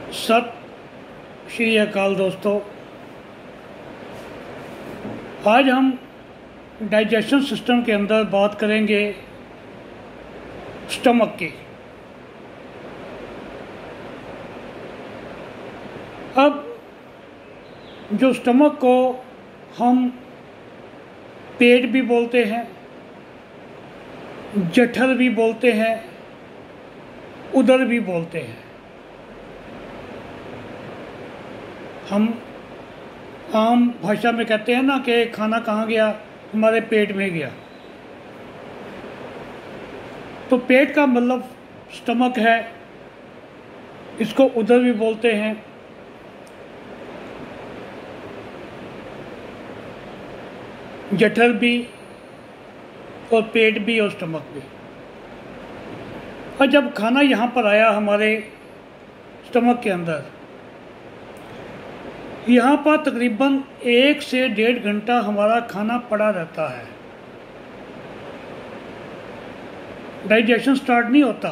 सत श्री अकाल दोस्तों, आज हम डाइजेशन सिस्टम के अंदर बात करेंगे स्टमक की। अब जो स्टमक को हम पेट भी बोलते हैं, जठर भी बोलते हैं, उदर भी बोलते हैं। हम आम भाषा में कहते हैं ना कि खाना कहाँ गया, हमारे पेट में गया। तो पेट का मतलब स्टमक है, इसको उदर भी बोलते हैं। जठर भी और पेट भी और स्टमक भी। और जब खाना यहाँ पर आया हमारे स्टमक के अंदर, यहाँ पर तकरीबन 1 से 1.5 घंटा हमारा खाना पड़ा रहता है। डाइजेशन स्टार्ट नहीं होता।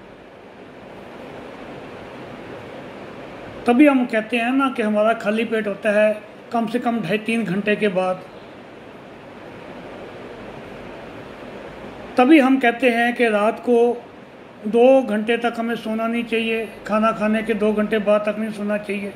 तभी हम कहते हैं ना कि हमारा खाली पेट होता है कम से कम 2.5-3 घंटे के बाद। तभी हम कहते हैं कि रात को 2 घंटे तक हमें सोना नहीं चाहिए, खाना खाने के 2 घंटे बाद तक नहीं सोना चाहिए।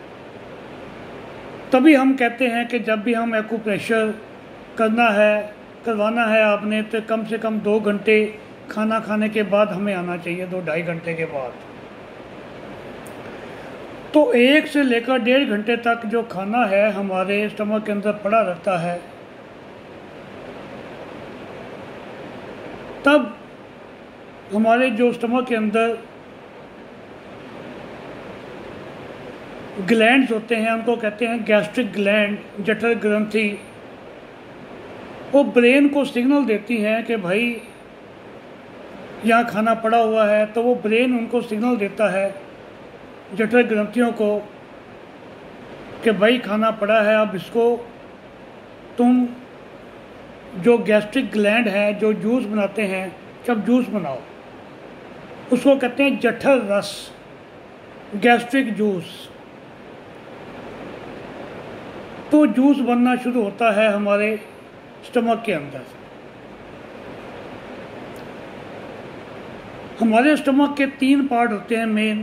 तभी हम कहते हैं कि जब भी हम एक्यूप्रेशर करवाना है आपने, तो कम से कम 2 घंटे खाना खाने के बाद हमें आना चाहिए, 2-2.5 घंटे के बाद। तो 1 से लेकर 1.5 घंटे तक जो खाना है हमारे स्टमक के अंदर पड़ा रहता है। तब हमारे जो स्टमक के अंदर ग्लैंड्स होते हैं, उनको कहते हैं गैस्ट्रिक ग्लैंड, जठर ग्रंथि। वो ब्रेन को सिग्नल देती हैं कि भाई यहाँ खाना पड़ा हुआ है। तो वो ब्रेन उनको सिग्नल देता है, जठर ग्रंथियों को, कि भाई खाना पड़ा है, अब इसको तुम जो गैस्ट्रिक ग्लैंड है, जो जूस बनाते हैं, सब जूस बनाओ। उसको कहते हैं जठर रस, गैस्ट्रिक जूस। तो जूस बनना शुरू होता है हमारे स्टमक के अंदर। हमारे स्टमक के 3 पार्ट होते हैं मेन।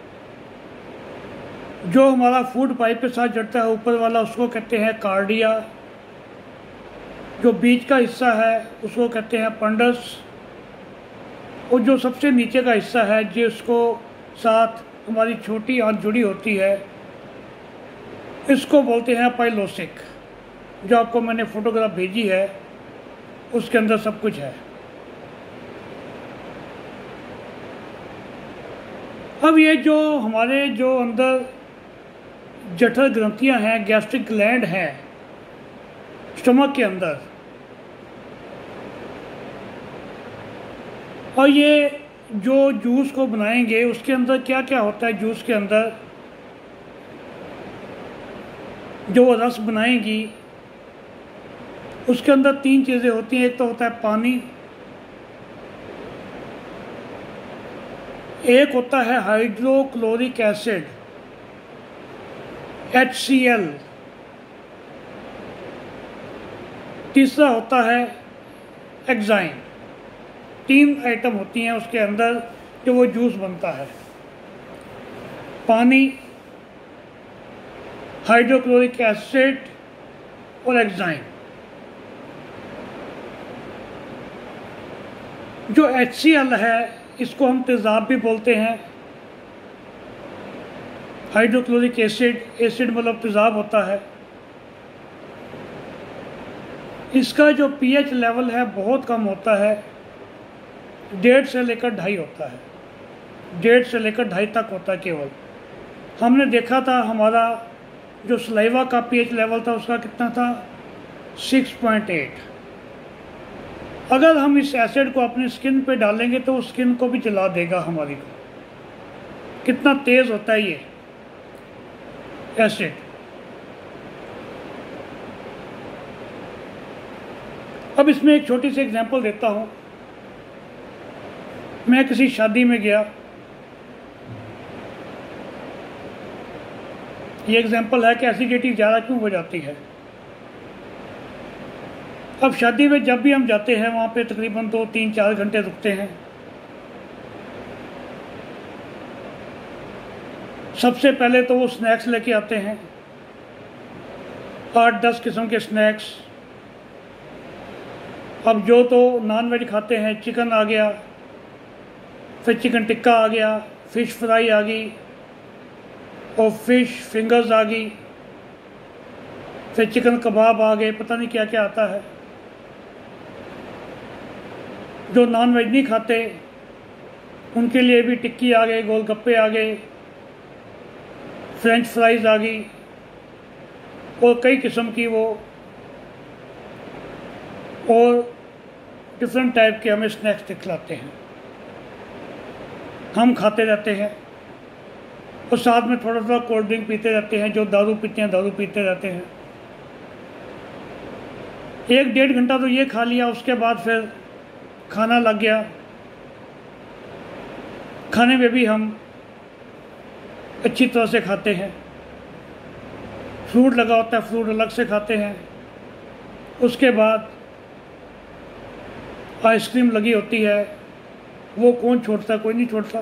जो हमारा फूड पाइप के साथ जड़ता है ऊपर वाला, उसको कहते हैं कार्डिया। जो बीच का हिस्सा है उसको कहते हैं पंडस। और जो सबसे नीचे का हिस्सा है, जिसको साथ हमारी छोटी आंत जुड़ी होती है, इसको बोलते हैं पाइलोसिक। जो आपको मैंने फोटोग्राफ भेजी है उसके अंदर सब कुछ है। अब ये जो हमारे जो अंदर जठर ग्रंथियां हैं, गैस्ट्रिक ग्लैंड हैं स्टमक के अंदर, और ये जो जूस को बनाएंगे उसके अंदर क्या क्या होता है। जूस के अंदर जो वो रस बनाएंगी उसके अंदर 3 चीज़ें होती हैं। एक तो होता है पानी, एक होता है हाइड्रोक्लोरिक एसिड HCl, तीसरा होता है एंजाइम। 3 आइटम होती हैं उसके अंदर जो वो जूस बनता है। पानी, हाइड्रोक्लोरिक एसिड और एंजाइम। जो HCl है इसको हम तेज़ाब भी बोलते हैं। हाइड्रोक्लोरिक एसिड मतलब तेज़ाब होता है। इसका जो pH लेवल है बहुत कम होता है, 1.5 से लेकर 2.5 होता है। 1.5 से लेकर 2.5 तक होता है केवल। हमने देखा था हमारा जो सलाइवा का pH लेवल था उसका कितना था, 6.8। अगर हम इस एसिड को अपनी स्किन पे डालेंगे तो स्किन को भी जला देगा हमारी को। कितना तेज़ होता है ये एसिड। अब इसमें एक छोटी सी एग्जांपल देता हूँ। मैं किसी शादी में गया, ये एग्जाम्पल है कि एसिडिटी ज़्यादा क्यों हो जाती है। अब शादी में जब भी हम जाते हैं वहाँ पे तकरीबन 2, 3, 4 घंटे रुकते हैं। सबसे पहले तो वो स्नैक्स लेके आते हैं, 8-10 किस्म के स्नैक्स। अब जो तो नॉन वेज खाते हैं, चिकन आ गया, फिर चिकन टिक्का आ गया, फ़िश फ्राई आ गई और फ़िश फिंगर्स आ गई, फिर चिकन कबाब आ गए, पता नहीं क्या क्या आता है। जो नॉन वेज नहीं खाते उनके लिए भी टिक्की आ गई, गोलगप्पे आ गए, फ्रेंच फ्राइज़ आ गई और कई किस्म की वो और डिफरेंट टाइप के हमें स्नैक्स दिखलाते हैं। हम खाते रहते हैं और साथ में थोड़ा थोड़ा कोल्ड ड्रिंक पीते रहते हैं। जो दारू पीते हैं दारू पीते रहते हैं। 1-1.5 घंटा तो ये खा लिया, उसके बाद फिर खाना लग गया। खाने में भी हम अच्छी तरह से खाते हैं। फ्रूट लगा होता है, फ्रूट अलग से खाते हैं। उसके बाद आइसक्रीम लगी होती है, वो कौन छोड़ता, कोई नहीं छोड़ता।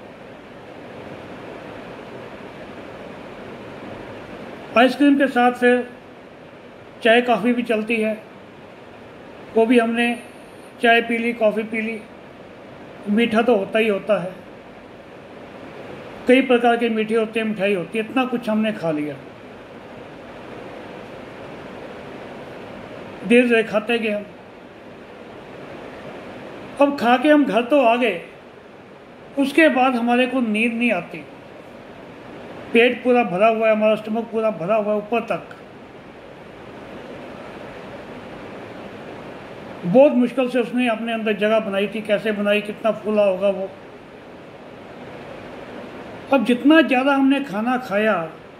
आइसक्रीम के साथ फिर चाय कॉफ़ी भी चलती है, वो भी हमने चाय पी ली, कॉफ़ी पी ली। मीठा तो होता ही होता है, कई प्रकार के मीठे होते हैं, मिठाई होती है, इतना कुछ हमने खा लिया। देर से खाते गए हम। अब खा के हम घर तो आ गए, उसके बाद हमारे को नींद नहीं आती। पेट पूरा भरा हुआ है, हमारा स्टमक पूरा भरा हुआ है ऊपर तक। बहुत मुश्किल से उसने अपने अंदर जगह बनाई थी, कैसे बनाई, कितना फूला होगा वो। अब जितना ज़्यादा हमने खाना खाया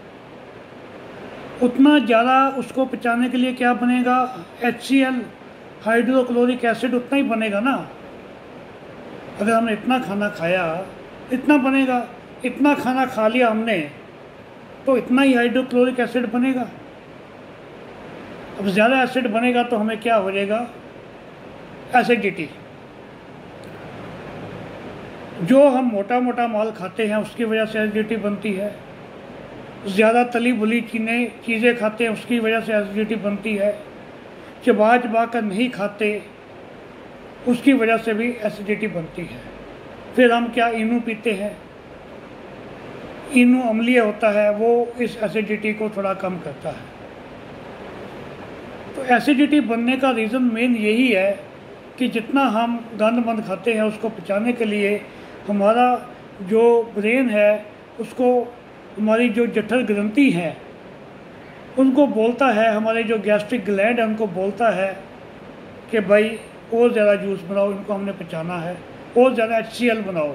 उतना ज़्यादा उसको पचाने के लिए क्या बनेगा, HCl हाइड्रोक्लोरिक एसिड उतना ही बनेगा ना। अगर हमने इतना खाना खाया इतना बनेगा, इतना खाना खा लिया हमने तो इतना ही हाइड्रोक्लोरिक एसिड बनेगा। अब ज़्यादा एसिड बनेगा तो हमें क्या हो जाएगा, एसिडिटी। जो हम मोटा मोटा माल खाते हैं उसकी वजह से एसिडिटी बनती है। ज़्यादा तली भुली चीज़ें खाते हैं उसकी वजह से एसिडिटी बनती है। चबा चबा कर नहीं खाते उसकी वजह से भी एसिडिटी बनती है। फिर हम क्या, इनू पीते हैं, इनू अम्लीय होता है, वो इस एसिडिटी को थोड़ा कम करता है। तो एसिडिटी बनने का रीज़न मेन यही है कि जितना हम गंद मंद खाते हैं उसको पचाने के लिए हमारा जो ब्रेन है उसको, हमारी जो जठर ग्रंथि है उनको बोलता है, हमारे जो गैस्ट्रिक ग्लैंड है उनको बोलता है कि भाई और ज़्यादा जूस बनाओ, इनको हमने पचाना है, और ज़्यादा HCl बनाओ,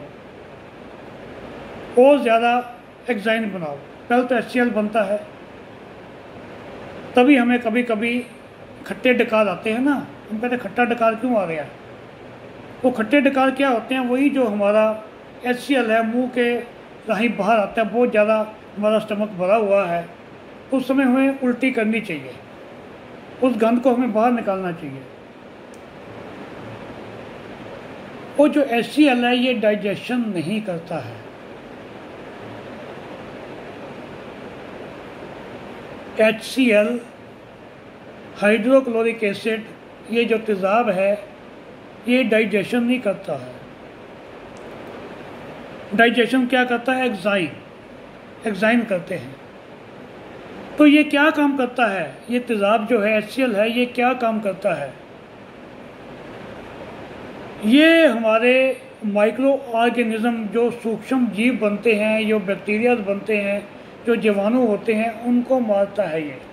और ज़्यादा एग्जाइन बनाओ। पहले तो HCl बनता है, तभी हमें कभी कभी खट्टे डकार आते हैं ना। हम कहते हैं खट्टा डकार क्यों आ गया। वो खट्टे डकार क्या होते हैं, वही जो हमारा HCl है मुंह के राही बाहर आता है, बहुत ज़्यादा हमारा स्टमक भरा हुआ है, उस समय हमें उल्टी करनी चाहिए, उस गंद को हमें बाहर निकालना चाहिए। वो जो HCl है ये डाइजेशन नहीं करता है। HCl हाइड्रोक्लोरिक एसिड, ये जो तेज़ाब है ये डाइजेशन नहीं करता है। डाइजेशन क्या करता है, एग्जाइन करते हैं। तो ये क्या काम करता है, ये तेज़ाब जो है HCl है ये क्या काम करता है, ये हमारे माइक्रो ऑर्गेनिज्म जो सूक्ष्म जीव बनते हैं, जो बैक्टीरिया बनते हैं, जो जीवाणु होते हैं, उनको मारता है। ये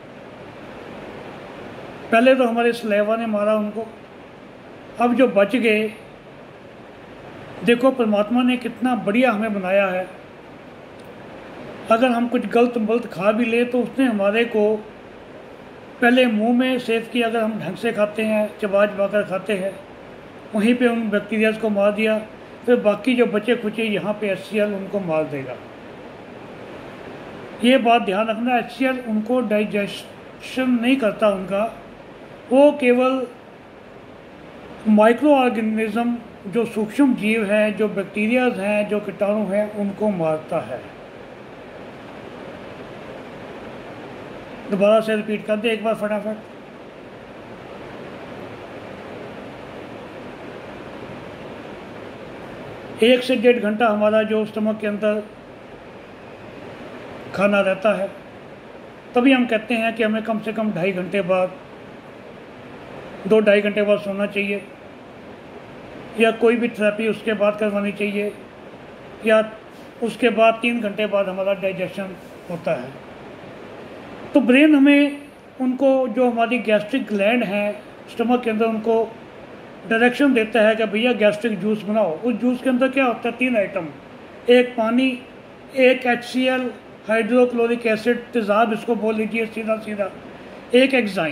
पहले तो हमारे सलेवा ने मारा उनको, अब जो बच गए, देखो परमात्मा ने कितना बढ़िया हमें बनाया है। अगर हम कुछ गलत मलत खा भी ले तो उसने हमारे को पहले मुंह में सेव किया, अगर हम ढंग से खाते हैं, चबा चबा कर खाते हैं, वहीं पे उन बैक्टीरियाज को मार दिया, फिर बाकी जो बचे खुचे यहाँ पे HCl उनको मार देगा। ये बात ध्यान रखना, HCl उनको डाइजेशन नहीं करता उनका, वो केवल माइक्रो ऑर्गेनिज्म जो सूक्ष्म जीव हैं, जो बैक्टीरियाज हैं, जो कीटाणु हैं, उनको मारता है। दोबारा से रिपीट कर दे एक बार फटाफट। एक से 1.5 घंटा हमारा जो स्टमक के अंदर खाना रहता है, तभी हम कहते हैं कि हमें कम से कम 2.5 घंटे बाद 2-2.5 घंटे बाद सोना चाहिए, या कोई भी थेरेपी उसके बाद करवानी चाहिए, या उसके बाद 3 घंटे बाद हमारा डाइजेशन होता है। तो ब्रेन हमें उनको, जो हमारी गैस्ट्रिक ग्लैंड हैं स्टमक के अंदर, उनको डायरेक्शन देता है कि भैया गैस्ट्रिक जूस बनाओ। उस जूस के अंदर क्या होता है? 3 आइटम, एक पानी, एक HCl हाइड्रोक्लोरिक एसिड तेज़ाब, इसको बोल लीजिए सीधा सीधा, एक एंजाइम।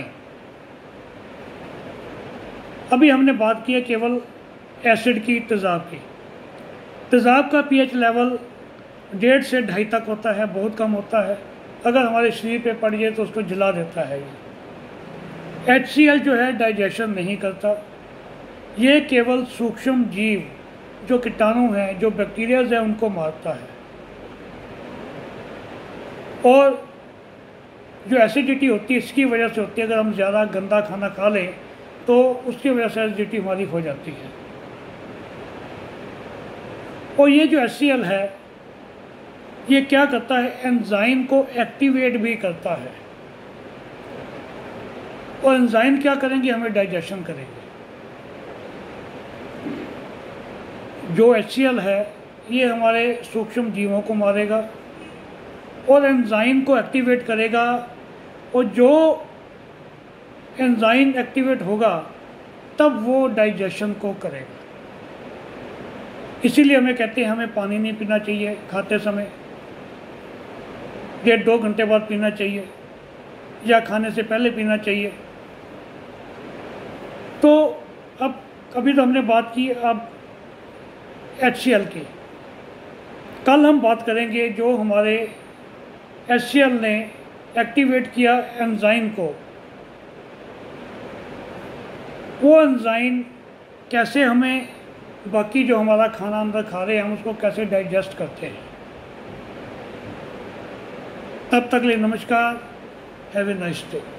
अभी हमने बात की है केवल एसिड की, तेज़ाब की। तेज़ाब का pH लेवल 1.5 से 2.5 तक होता है, बहुत कम होता है। अगर हमारे शरीर पे पड़ जाए तो उसको जला देता है। HCl जो है डाइजेशन नहीं करता, ये केवल सूक्ष्म जीव जो कीटाणु हैं, जो बैक्टीरियाज हैं, उनको मारता है। और जो एसिडिटी होती है इसकी वजह से होती है, अगर हम ज़्यादा गंदा खाना खा लें तो उसकी वजह से एसिडिटी हमारी हो जाती है। और ये जो HCl है ये क्या करता है? एंजाइम को एक्टिवेट भी करता है। और एंजाइम क्या करेंगे? हमें डाइजेशन करेंगे। जो HCl है ये हमारे सूक्ष्म जीवों को मारेगा और एंजाइम को एक्टिवेट करेगा, और जो एंजाइम एक्टिवेट होगा तब वो डाइजेशन को करेगा। इसीलिए हमें कहते हैं हमें पानी नहीं पीना चाहिए खाते समय, 1.5-2 घंटे बाद पीना चाहिए, या खाने से पहले पीना चाहिए। तो अब अभी तो हमने बात की अब HCl की। कल हम बात करेंगे जो हमारे HCl ने एक्टिवेट किया एंजाइम को, वो एंजाइम कैसे हमें बाकी जो हमारा खाना अंदर खा रहे हैं हम उसको कैसे डाइजेस्ट करते हैं। तब तक के लिए नमस्कार, हैव ए नाइस डे।